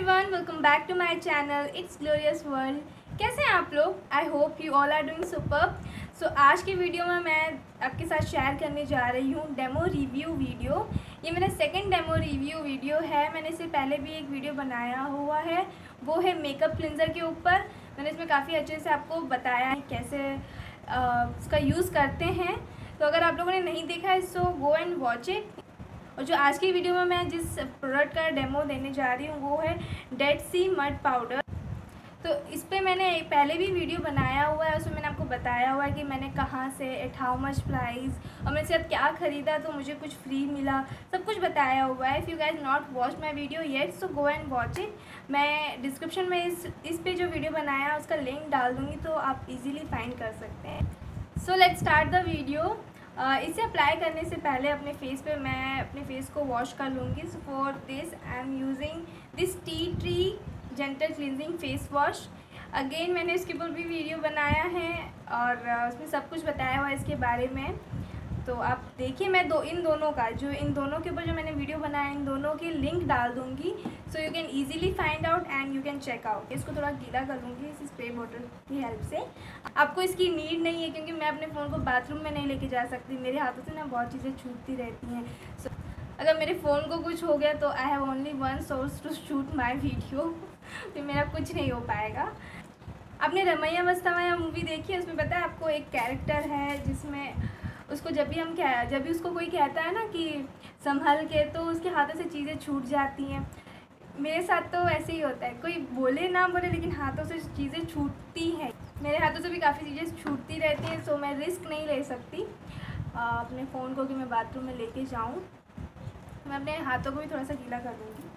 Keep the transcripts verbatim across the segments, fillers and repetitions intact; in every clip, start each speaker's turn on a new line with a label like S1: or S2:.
S1: Everyone, welcome back to my channel it's glorious world. कैसे हैं आप लोग? I hope you all are doing super. So आज की वीडियो में मैं आपके साथ शेयर करने जा रही हूँ डेमो रिव्यू वीडियो। ये मेरा सेकंड डेमो रिव्यू वीडियो है। मैंने इससे पहले भी एक वीडियो बनाया हुआ है, वो है मेकअप क्लिनज़र के ऊपर। मैंने इसमें काफ़ी अच्छे से आपको बताया है कैसे आ, इसका यूज़ करते हैं। तो अगर आप लोगों ने नहीं देखा है so go and watch it. और जो आज की वीडियो में मैं जिस प्रोडक्ट का डेमो देने जा रही हूँ वो है डेड सी मड पाउडर। तो इस पर मैंने पहले भी वीडियो बनाया हुआ है, उसमें मैंने आपको बताया हुआ है कि मैंने कहाँ से, एट हाउ मच प्राइस, और मैंने सिर्फ क्या ख़रीदा तो मुझे कुछ फ्री मिला, सब कुछ बताया हुआ है। If you guys not watch my video yet so go and watch it. मैं डिस्क्रिप्शन में इस इस पे जो वीडियो बनाया है उसका लिंक डाल दूँगी तो आप इजीली फाइंड कर सकते हैं। So let's start the video. Uh, इसे अप्लाई करने से पहले अपने फेस पे मैं अपने फेस को वॉश कर लूँगी। So for this I am using this tea tree gentle cleansing face wash. Again मैंने इसके ऊपर भी वीडियो बनाया है और uh, उसमें सब कुछ बताया हुआ है इसके बारे में। तो आप देखिए, मैं दो इन दोनों का जो इन दोनों के ऊपर जो मैंने वीडियो बनाया इन दोनों की लिंक डाल दूँगी so you can easily find out and you can check out. इसको थोड़ा गीला कर लूँगी इस स्प्रे बॉटल की हेल्प से। आपको इसकी नीड नहीं है क्योंकि मैं अपने फ़ोन को बाथरूम में नहीं लेके जा सकती, मेरे हाथों से ना बहुत चीज़ें छूटती रहती हैं। सो so, अगर मेरे फ़ोन को कुछ हो गया तो I have only one source to shoot my video, फिर मेरा कुछ नहीं हो पाएगा। आपने रमैया मस्ताना मूवी देखी है? उसमें पता है आपको एक कैरेक्टर है जिसमें उसको जब भी हम क्या जब भी उसको कोई कहता है ना कि संभल के, तो उसके हाथों से चीज़ें छूट जाती हैं। मेरे साथ तो ऐसे ही होता है, कोई बोले ना बोले लेकिन हाथों से चीज़ें छूटती हैं। मेरे हाथों से भी काफ़ी चीज़ें छूटती रहती हैं। सो मैं रिस्क नहीं ले सकती आ, अपने फ़ोन को कि मैं बाथरूम में लेके जाऊँ। मैं अपने हाथों को भी थोड़ा सा गीला कर दूँगी।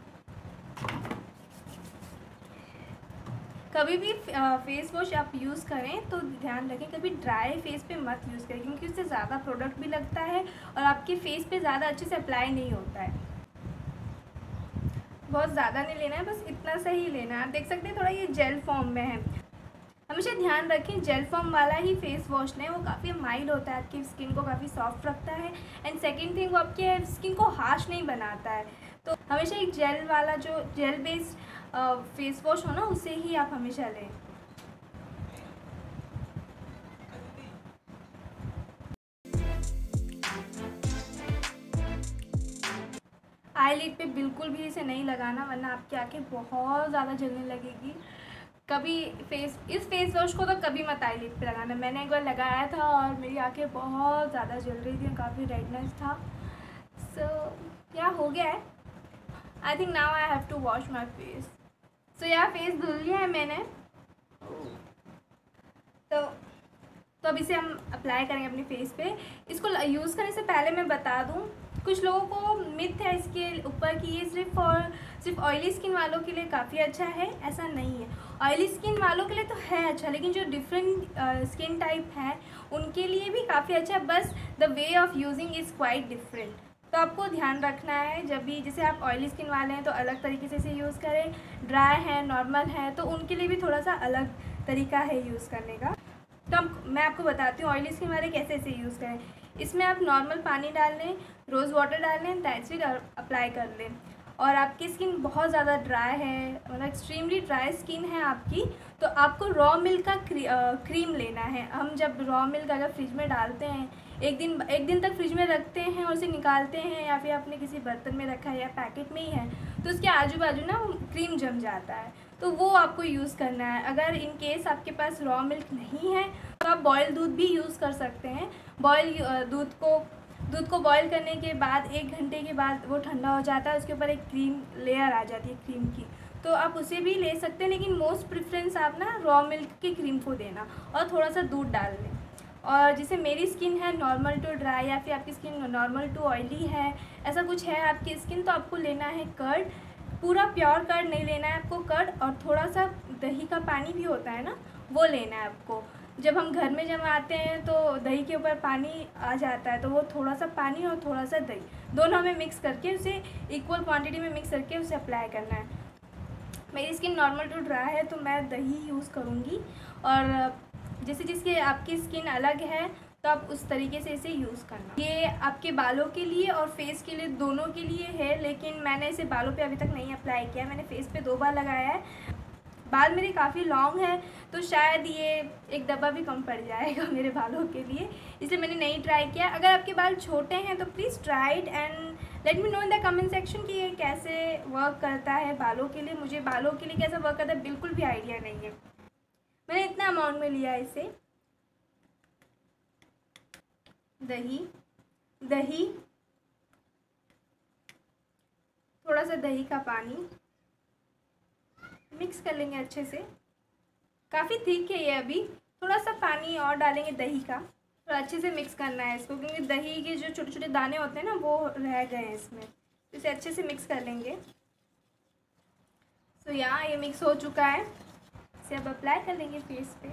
S1: कभी भी फेस वॉश आप यूज़ करें तो ध्यान रखें कभी ड्राई फेस पे मत यूज़ करें क्योंकि उससे ज़्यादा प्रोडक्ट भी लगता है और आपके फेस पे ज़्यादा अच्छे से अप्लाई नहीं होता है। बहुत ज़्यादा नहीं लेना है, बस इतना सा ही लेना है। आप देख सकते हैं थोड़ा ये जेल फॉर्म में है। हमेशा ध्यान रखें जेल फॉर्म वाला ही फेस वॉश लें, वो काफ़ी माइल्ड होता है, आपकी स्किन को काफ़ी सॉफ्ट रखता है एंड सेकेंड थिंग वो आपके स्किन को हार्श नहीं बनाता है। तो हमेशा एक जेल वाला जो जेल बेस्ड फेस वॉश हो ना उसे ही आप हमेशा लें। आईलिड पे बिल्कुल भी इसे नहीं लगाना वरना आपकी आंखें बहुत ज़्यादा जलने लगेगी। कभी फेस इस फेस वॉश को तो कभी मत आईलिड पे लगाना। मैंने एक बार लगाया था और मेरी आंखें बहुत ज़्यादा जल रही थी, काफ़ी रेडनेस था। सो so, क्या हो गया है? I think now I have to wash my face. So यार फेस धुल लिया है मैंने। तो तो अब इसे हम अप्लाई करेंगे अपने फेस पे। इसको यूज़ करने से पहले मैं बता दूं, कुछ लोगों को मिथ है इसके ऊपर कि ये सिर्फ और सिर्फ ऑयली स्किन वालों के लिए काफ़ी अच्छा है। ऐसा नहीं है, ऑयली स्किन वालों के लिए तो है अच्छा, लेकिन जो डिफरेंट स्किन टाइप है उनके लिए भी काफ़ी अच्छा है, बस the way of using is quite different. तो आपको ध्यान रखना है जब भी, जैसे आप ऑयली स्किन वाले हैं तो अलग तरीके से इसे यूज़ करें, ड्राई है, नॉर्मल है तो उनके लिए भी थोड़ा सा अलग तरीका है यूज़ करने का। तो हम मैं आपको बताती हूँ ऑयली स्किन वाले कैसे इसे यूज़ करें। इसमें आप नॉर्मल पानी डाल लें, रोज़ वाटर डाल लें, दैट्स इट, अप्लाई कर लें। और आपकी स्किन बहुत ज़्यादा ड्राई है, मतलब एक्सट्रीमली ड्राई स्किन है आपकी, तो आपको रॉ मिल्क का क्री, आ, क्रीम लेना है। हम जब रॉ मिल्क अगर फ्रिज में डालते हैं, एक दिन एक दिन तक फ्रिज में रखते हैं और उसे निकालते हैं या फिर आपने किसी बर्तन में रखा है या पैकेट में ही है तो उसके आजू बाजू ना क्रीम जम जाता है, तो वो आपको यूज़ करना है। अगर इन केस आपके पास रॉ मिल्क नहीं है तो आप बॉयल दूध भी यूज़ कर सकते हैं। बॉयल दूध को दूध को बॉयल करने के बाद एक घंटे के बाद वो ठंडा हो जाता है, उसके ऊपर एक क्रीम लेयर आ जाती है क्रीम की, तो आप उसे भी ले सकते हैं। लेकिन मोस्ट प्रेफरेंस आप ना रॉ मिल्क की क्रीम को देना और थोड़ा सा दूध डाल लें। और जैसे मेरी स्किन है नॉर्मल टू ड्राई या फिर आपकी स्किन नॉर्मल टू ऑयली है, ऐसा कुछ है आपकी स्किन, तो आपको लेना है कर्ड। पूरा प्योर कर्ड नहीं लेना है आपको, कर्ड और थोड़ा सा दही का पानी भी होता है ना, वो लेना है आपको। जब हम घर में जमाते हैं तो दही के ऊपर पानी आ जाता है, तो वो थोड़ा सा पानी और थोड़ा सा दही दोनों हमें मिक्स करके उसे इक्वल क्वांटिटी में मिक्स करके उसे अप्लाई करना है। मेरी स्किन नॉर्मल टू ड्राई है तो मैं दही यूज़ करूँगी। और जैसे जिसके आपकी स्किन अलग है तो तो आप उस तरीके से इसे यूज़ करना। ये आपके बालों के लिए और फेस के लिए दोनों के लिए है, लेकिन मैंने इसे बालों पे अभी तक नहीं अप्लाई किया, मैंने फेस पे दो बार लगाया है। बाल मेरे काफ़ी लॉन्ग है तो शायद ये एक डब्बा भी कम पड़ जाएगा मेरे बालों के लिए, इसलिए मैंने नहीं ट्राई किया। अगर आपके बाल छोटे हैं तो please try it and let me know in the comment section कि ये कैसे वर्क करता है बालों के लिए। मुझे बालों के लिए कैसे वर्क करता है बिल्कुल भी आइडिया नहीं है। मैंने इतना अमाउंट में लिया है इसे। दही दही थोड़ा सा दही का पानी मिक्स कर लेंगे अच्छे से। काफ़ी थिक है ये, अभी थोड़ा सा पानी और डालेंगे दही का, तो अच्छे से मिक्स करना है इसको, क्योंकि दही के जो छोटे छोटे दाने होते हैं ना वो रह गए हैं इसमें, तो इसे अच्छे से मिक्स कर लेंगे। तो यहाँ ये मिक्स हो चुका है, इसे अब अप्लाई कर लेंगे फेस पे।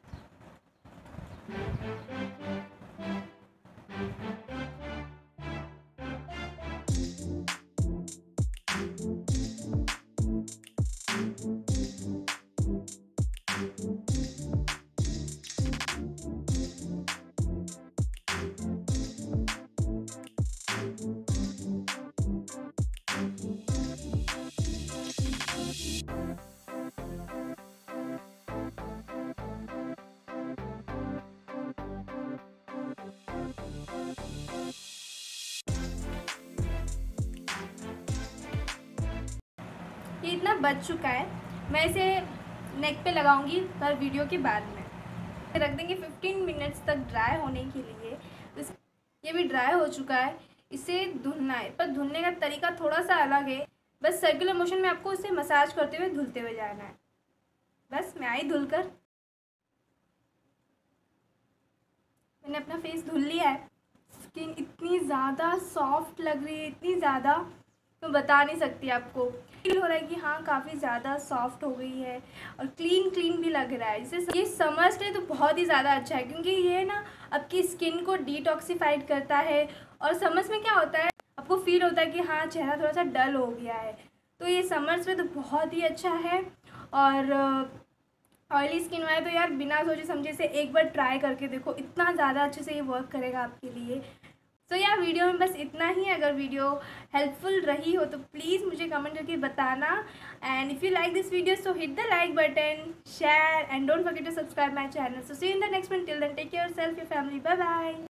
S1: ये इतना बच चुका है, मैं इसे नेक पे लगाऊंगी पर वीडियो के बाद में। रख देंगे फिफ्टीन मिनट्स तक ड्राई होने के लिए। ये भी ड्राई हो चुका है, इसे धुलना है, पर धुलने का तरीका थोड़ा सा अलग है। बस सर्कुलर मोशन में आपको इसे मसाज करते हुए धुलते हुए जाना है। बस मैं आई धुल कर, मैंने अपना फेस धुल लिया है। स्किन इतनी ज़्यादा सॉफ्ट लग रही है, इतनी ज़्यादा तो बता नहीं सकती आपको। फील हो रहा है कि हाँ काफ़ी ज़्यादा सॉफ्ट हो गई है और क्लीन क्लीन भी लग रहा है। जैसे ये समर्स है तो बहुत ही ज़्यादा अच्छा है, क्योंकि ये ना आपकी स्किन को डिटॉक्सिफाइड करता है। और समर्स में क्या होता है, आपको फील होता है कि हाँ चेहरा थोड़ा सा डल हो गया है, तो ये समर्स में तो बहुत ही अच्छा है। और ऑयली स्किन वाले तो यार बिना सोचे समझे से एक बार ट्राई करके देखो, इतना ज़्यादा अच्छे से ये वर्क करेगा आपके लिए। तो यार वीडियो में बस इतना ही। अगर वीडियो हेल्पफुल रही हो तो प्लीज़ मुझे कमेंट करके बताना। And if you like this video so hit the like button, share and don't forget to subscribe my channel. So see you in the next one, till then take care yourself, your family, bye bye.